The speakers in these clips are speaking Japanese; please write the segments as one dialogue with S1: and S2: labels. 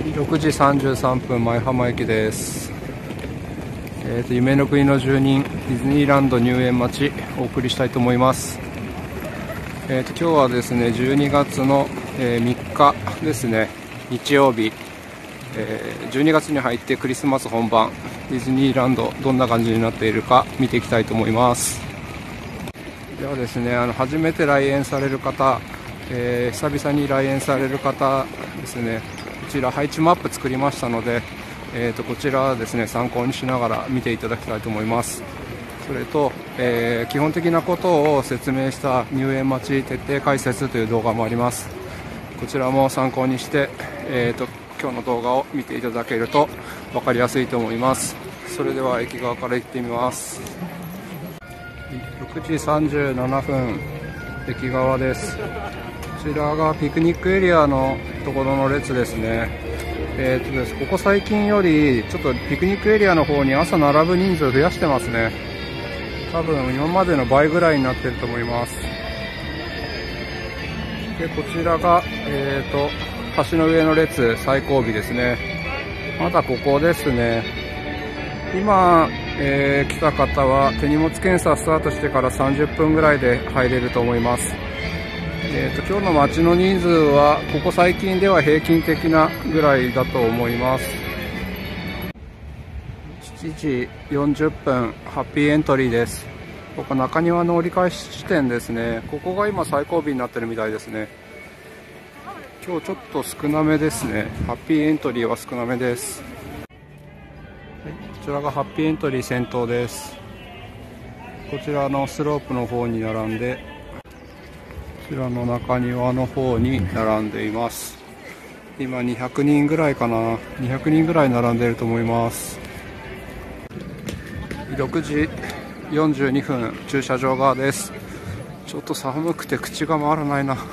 S1: 6時33分、舞浜駅です。夢の国の住人、ディズニーランド入園待ち、お送りしたいと思います。今日はですね、12月の、3日ですね、日曜日、12月に入ってクリスマス本番、ディズニーランド、どんな感じになっているか見ていきたいと思います。ではですね、初めて来園される方、久々に来園される方ですね、こちら配置マップ作りましたので、こちらですね、参考にしながら見ていただきたいと思います。それと、基本的なことを説明した入園待ち徹底解説という動画もあります。こちらも参考にして、今日の動画を見ていただけると分かりやすいと思います。それでは駅側から行ってみます。6時37分、駅側です。こちらがピクニックエリアのところの列ですね。ここ最近よりちょっとピクニックエリアの方に朝並ぶ人数増やしてますね。多分今までの倍ぐらいになっていると思います。でこちらが、橋の上の列、最後尾ですね。まだここですね。今、来た方は手荷物検査スタートしてから30分ぐらいで入れると思います。今日の待ちの人数はここ最近では平均的なぐらいだと思います。7時40分、ハッピーエントリーです。ここ中庭の折り返し地点ですね。ここが今最後尾になってるみたいですね。今日ちょっと少なめですね。ハッピーエントリーは少なめです。はい、こちらがハッピーエントリー先頭です。こちらのスロープの方に並んで、こちらの中庭の方に並んでいます。今200人ぐらいかな、200人ぐらい並んでいると思います。6時42分、駐車場側です。ちょっと寒くて口が回らないな。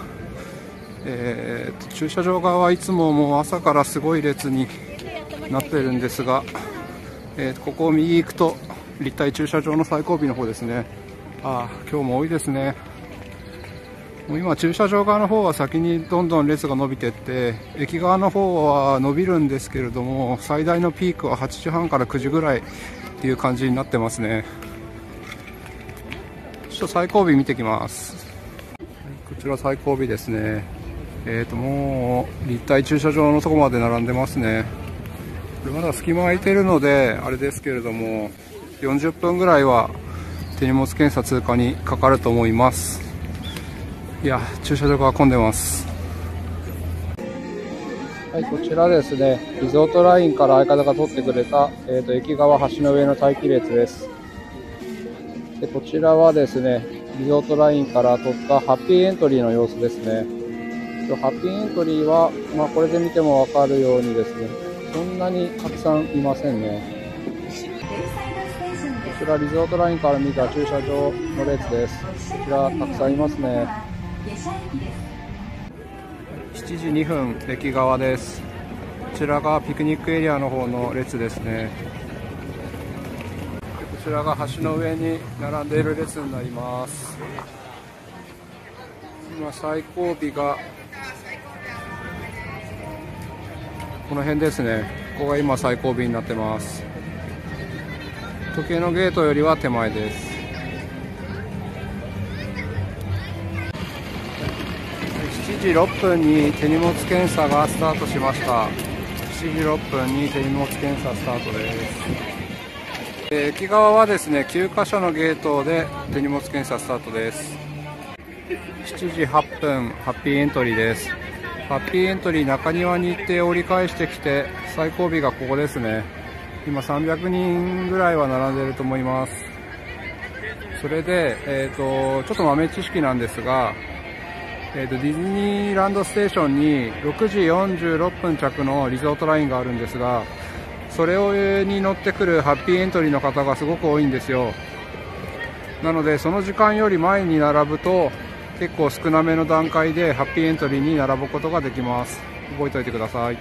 S1: 駐車場側はいつももう朝からすごい列になっているんですが、ここを右行くと立体駐車場の最後尾の方ですね。今日も多いですね。もう今駐車場側の方は先にどんどん列が伸びていって、駅側の方は伸びるんですけれども、最大のピークは8時半から9時ぐらいっていう感じになってますね。ちょっと最後尾見てきます。こちら最後尾ですね。もう立体駐車場のとこまで並んでますね。これまだ隙間空いてるのであれですけれども、40分ぐらいは手荷物検査通過にかかると思います。いや、駐車場が混んでます。はい、こちらですね、リゾートラインから相方が取ってくれた、駅側橋の上の待機列です。でこちらはですね、リゾートラインから取ったハッピーエントリーの様子ですね。ハッピーエントリーは、これで見ても分かるようにですね、そんなにたくさんいませんね。こちらリゾートラインから見た駐車場の列です。こちらたくさんいますね。7時2分、駅側です。こちらがピクニックエリアの方の列ですね。こちらが橋の上に並んでいる列になります。今最後尾がこの辺ですね。ここが今最後尾になってます。時計のゲートよりは手前です。7時6分に手荷物検査がスタートしました。7時6分に手荷物検査スタートです。駅側はですね、9カ所のゲートで手荷物検査スタートです。7時8分、ハッピーエントリーです。ハッピーエントリー中庭に行って折り返してきて、最後尾がここですね。今300人ぐらいは並んでいると思います。それで、ちょっと豆知識なんですが、ディズニーランドステーションに6時46分着のリゾートラインがあるんですが、それに乗ってくるハッピーエントリーの方がすごく多いんですよ。なのでその時間より前に並ぶと結構少なめの段階でハッピーエントリーに並ぶことができます。覚えておいてください。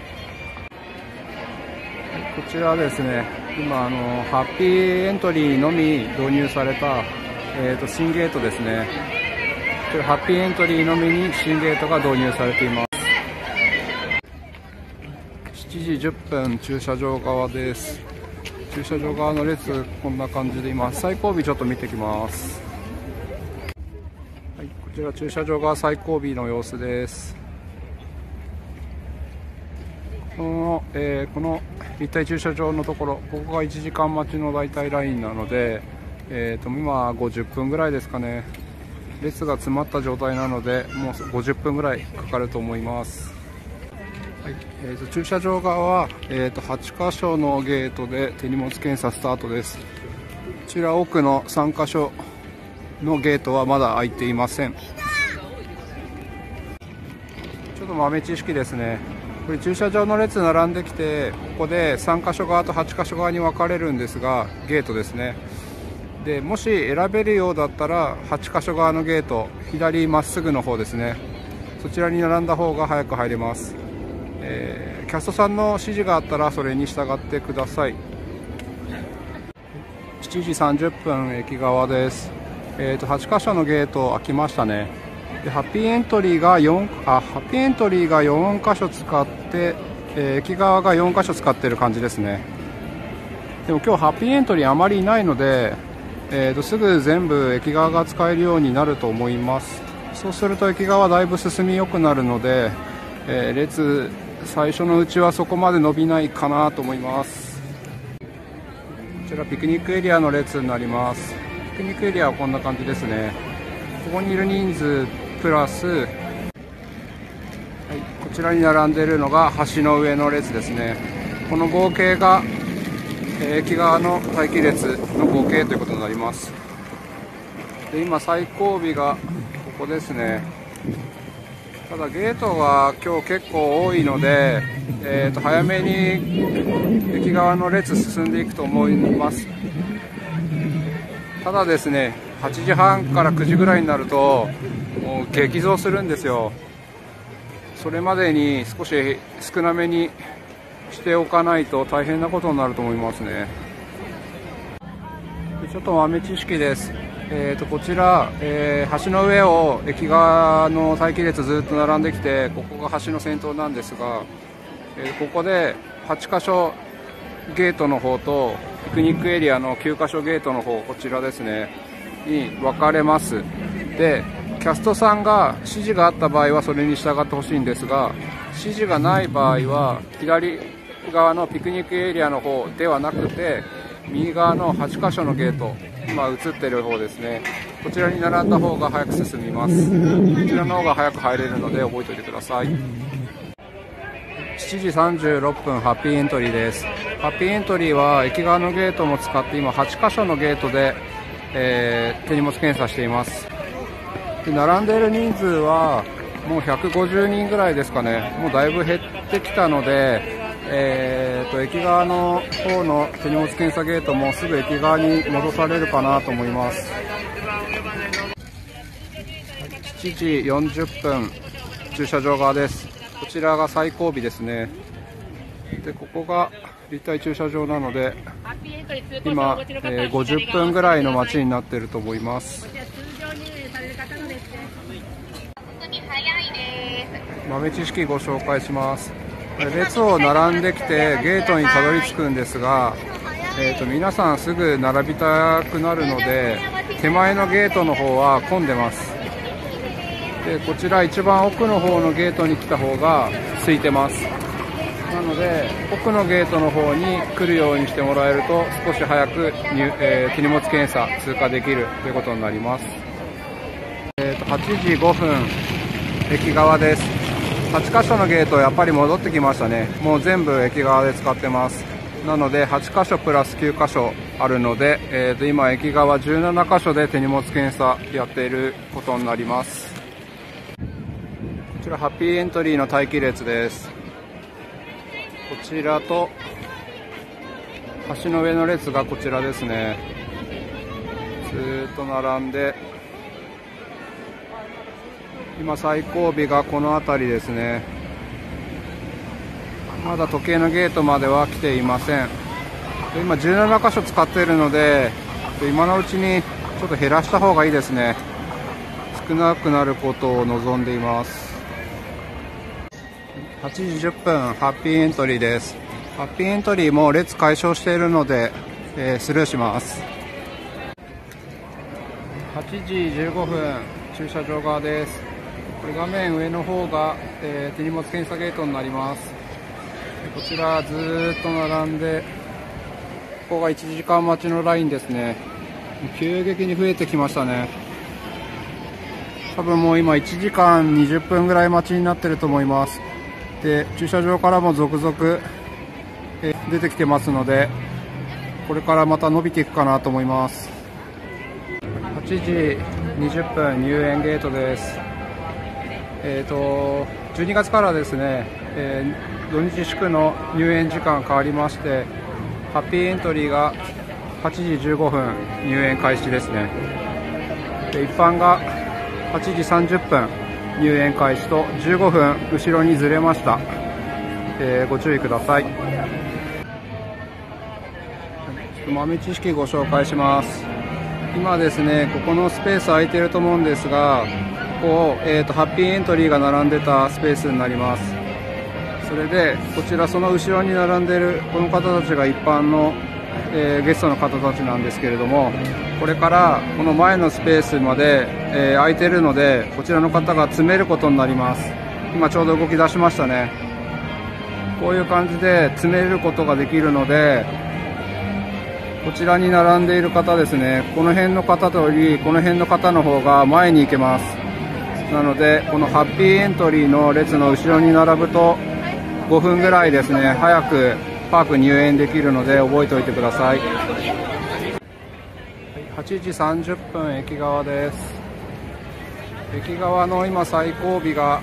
S1: こちらですね、今ハッピーエントリーのみ導入された、新ゲートですね。ハッピーエントリーのみに新ゲートが導入されています。 7時10分駐車場側です。駐車場側の列こんな感じで、今最後尾ちょっと見てきます。はい、こちら駐車場側最後尾の様子です。この立体駐車場のところ、ここが1時間待ちの大体ラインなので、今50分ぐらいですかね。列が詰まった状態なので、もう50分ぐらいかかると思います。はい、駐車場側は、8箇所のゲートで手荷物検査スタートです。こちら奥の3箇所のゲートはまだ開いていません。ちょっと豆知識ですね。これ駐車場の列並んできて、ここで3箇所側と8箇所側に分かれるんですが、ゲートですね。でもし選べるようだったら8箇所側のゲート、左まっすぐの方ですね、そちらに並んだ方が早く入れます。キャストさんの指示があったらそれに従ってください。7時30分駅側です。8箇所のゲート開きましたね。でハッピーエントリーが4箇所使って、駅側が4箇所使っている感じですね。でも今日ハッピーエントリーあまりいないので、すぐ全部駅側が使えるようになると思います。そうすると駅側だいぶ進みよくなるので、列最初のうちはそこまで伸びないかなと思います。こちらピクニックエリアの列になります。ピクニックエリアはこんな感じですね。ここにいる人数プラス、はい、こちらに並んでいるのが橋の上の列ですね。この合計が駅側の待機列の合計ということになります。で今最後尾がここですね。ただゲートが今日結構多いので、早めに駅側の列進んでいくと思います。ただですね、8時半から9時ぐらいになるともう激増するんですよ。それまでに少し少なめにしておかないと大変なことになると思いますね。ちょっと豆知識です。こちら、橋の上を駅側の待機列ずっと並んできて、ここが橋の先頭なんですが、ここで8箇所ゲートの方とピクニックエリアの9箇所ゲートの方、こちらですねに分かれます。でキャストさんが指示があった場合はそれに従ってほしいんですが、指示がない場合は左側のピクニックエリアの方ではなくて、右側の8箇所のゲート、今映っている方ですね、こちらに並んだ方が早く進みます。こちらの方が早く入れるので覚えておいてください。7時36分ハッピーエントリーです。ハッピーエントリーは駅側のゲートも使って今8箇所のゲートで、手荷物検査しています。で並んでいる人数はもう150人ぐらいですかね。もうだいぶ減ってきたので、駅側の方の手荷物検査ゲートもすぐ駅側に戻されるかなと思います。7時40分駐車場側です。こちらが最後尾ですね。でここが立体駐車場なので今、50分ぐらいの待ちになっていると思います。豆知識ご紹介します。列を並んできてゲートにたどり着くんですが、皆さんすぐ並びたくなるので手前のゲートの方は混んでます。でこちら一番奥の方のゲートに来た方が空いてます。なので奥のゲートの方に来るようにしてもらえると少し早く手荷物検査通過できるということになります。8時5分駅側です。8箇所のゲートやっぱり戻ってきましたね。もう全部駅側で使ってます。なので8箇所プラス9箇所あるので、今駅側17箇所で手荷物検査やっていることになります。こちらハッピーエントリーの待機列です。こちらと橋の上の列がこちらですね。ずーっと並んで今最後尾がこの辺りですね。まだ時計のゲートまでは来ていません。で今17箇所使っているので今のうちにちょっと減らした方がいいですね。少なくなることを望んでいます。 8時10分、ハッピーエントリーです。ハッピーエントリーも列解消しているので、スルーします。8時15分、駐車場側です。これ画面上の方が、手荷物検査ゲートになります。こちらずーっと並んで、ここが1時間待ちのラインですね。急激に増えてきましたね。多分もう今1時間20分ぐらい待ちになってると思います。で、駐車場からも続々、出てきてますので、これからまた伸びていくかなと思います。8時20分入園ゲートです。12月からですね、土日祝の入園時間変わりまして、ハッピーエントリーが8時15分入園開始ですね。で、一般が8時30分入園開始と15分後ろにずれました。ご注意ください。豆知識ご紹介します。今ですね、ここのスペース空いてると思うんですが、ここ、ハッピーエントリーが並んでたスペースになります。それでこちら、その後ろに並んでいるこの方たちが一般の、ゲストの方たちなんですけれども、これからこの前のスペースまで、空いているので、こちらの方が詰めることになります。今ちょうど動き出しましたね。こういう感じで詰めることができるので、こちらに並んでいる方ですね、この辺の方とよりこの辺の方の方が前に行けます。なのでこのハッピーエントリーの列の後ろに並ぶと5分ぐらいですね、早くパーク入園できるので覚えておいてください。8時30分駅側です。駅側の今最後尾が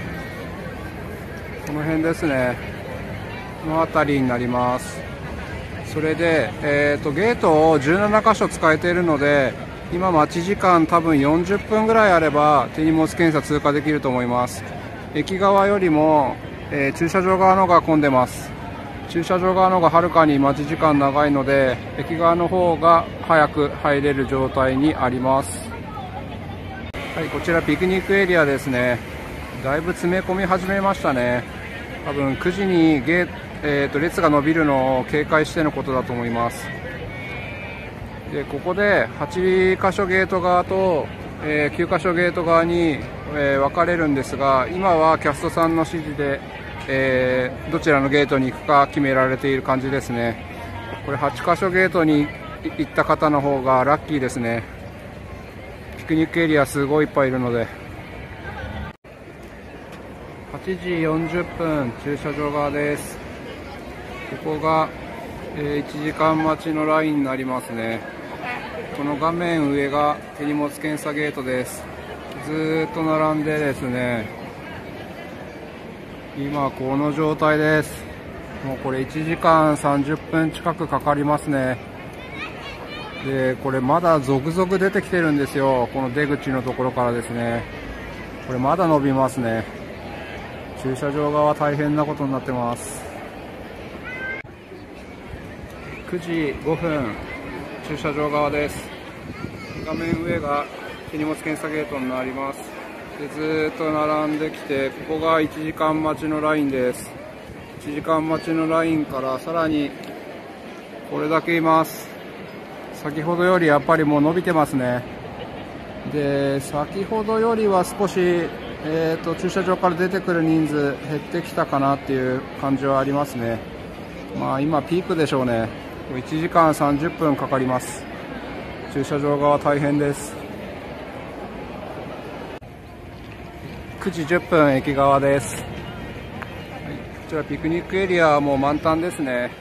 S1: この辺ですね、この辺りになります。それで、ゲートを17箇所使えているので、今待ち時間多分40分ぐらいあれば手荷物検査通過できると思います。駅側よりも、駐車場側のが混んでます。駐車場側のがはるかに待ち時間長いので、駅側の方が早く入れる状態にあります。はい、こちらピクニックエリアですね。だいぶ詰め込み始めましたね。多分9時に列が伸びるのを警戒してのことだと思います。で、ここで8箇所ゲート側と、9箇所ゲート側に、分かれるんですが、今はキャストさんの指示で、どちらのゲートに行くか決められている感じですね。これ8箇所ゲートに行った方の方がラッキーですね。ピクニックエリアすごいいっぱいいるので。8時40分駐車場側です。ここが、1時間待ちのラインになりますね。この画面上が手荷物検査ゲートです。ずーっと並んでですね、今この状態です。もうこれ1時間30分近くかかりますね。で、これまだ続々出てきてるんですよ。この出口のところからですね。これまだ伸びますね。駐車場側は大変なことになってます。9時5分駐車場側です。画面上が手荷物検査ゲートになります。で、ずーっと並んできて、ここが1時間待ちのラインです。1時間待ちのラインからさらにこれだけいます。先ほどよりやっぱりもう伸びてますね。で、先ほどよりは少し、駐車場から出てくる人数減ってきたかなっていう感じはありますね。まあ今ピークでしょうね。1時間30分かかります。駐車場側大変です。9時10分駅側です。はい、こちらピクニックエリアはもう満タンですね。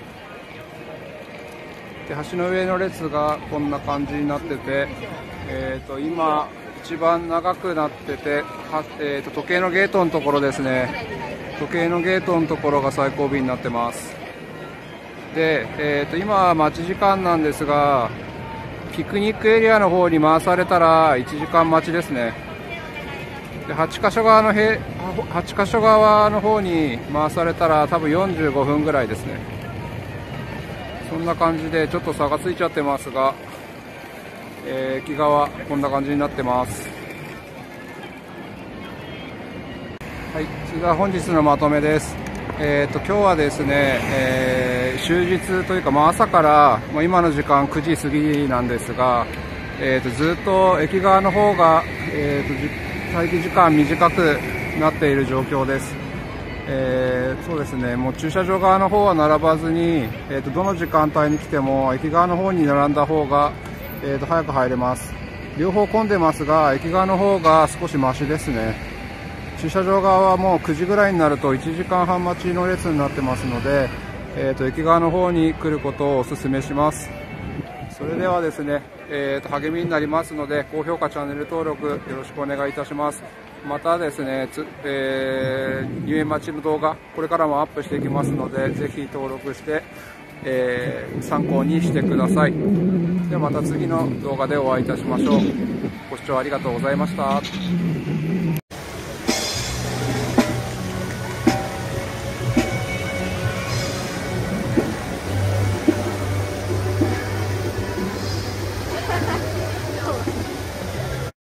S1: で、橋の上の列がこんな感じになってて、今一番長くなってて、時計のゲートのところですね。時計のゲートのところが最後尾になってます。で、今待ち時間なんですが、ピクニックエリアの方に回されたら1時間待ちですね。で、8箇所側の方に回されたら多分45分ぐらいですね。そんな感じでちょっと差がついちゃってますが、駅側こんな感じになってます。ははい、それでは本日のまとめです。今日はですね、終日というか、朝から今の時間9時過ぎなんですが、ずっと駅側の方が、待機時間短くなっている状況です。そうですね、もう駐車場側の方は並ばずに、どの時間帯に来ても駅側の方に並んだ方が、早く入れます。両方混んでますが、駅側の方が少しマシですね。駐車場側はもう9時ぐらいになると1時間半待ちの列になってますので、駅側の方に来ることをお勧めします。それではですね、励みになりますので、高評価、チャンネル登録よろしくお願いいたします。またですね、入園待ちの動画、これからもアップしていきますので、ぜひ登録して、参考にしてください。ではまた次の動画でお会いいたしましょう。ご視聴ありがとうございました。